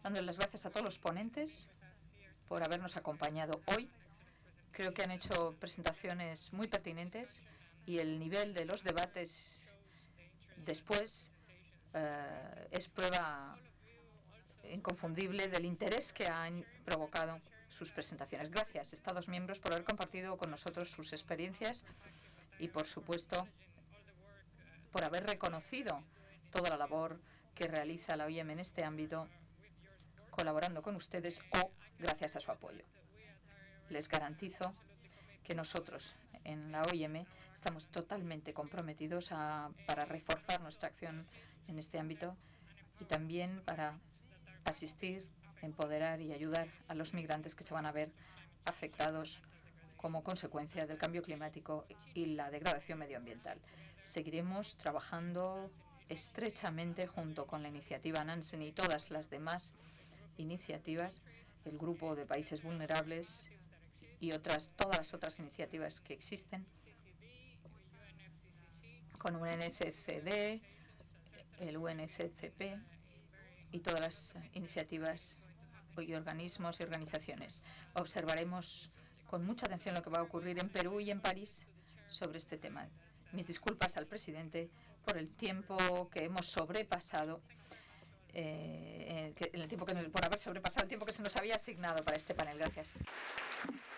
dándole las gracias a todos los ponentes por habernos acompañado hoy. Creo que han hecho presentaciones muy pertinentes y el nivel de los debates después es prueba inconfundible del interés que han provocado sus presentaciones. Gracias, Estados miembros, por haber compartido con nosotros sus experiencias y, por supuesto, por haber reconocido toda la labor que realiza la OIM en este ámbito, colaborando con ustedes o gracias a su apoyo. Les garantizo que nosotros en la OIM estamos totalmente comprometidos para reforzar nuestra acción en este ámbito y también para asistir, empoderar y ayudar a los migrantes que se van a ver afectados como consecuencia del cambio climático y la degradación medioambiental. Seguiremos trabajando estrechamente junto con la iniciativa Nansen y todas las demás iniciativas, el grupo de países vulnerables y todas las otras iniciativas que existen, con UNFCCC, el UNFCCC y todas las iniciativas y organismos y organizaciones. Observaremos con mucha atención lo que va a ocurrir en Perú y en París sobre este tema. Mis disculpas al presidente por el tiempo que hemos sobrepasado, por haber sobrepasado el tiempo que se nos había asignado para este panel. Gracias.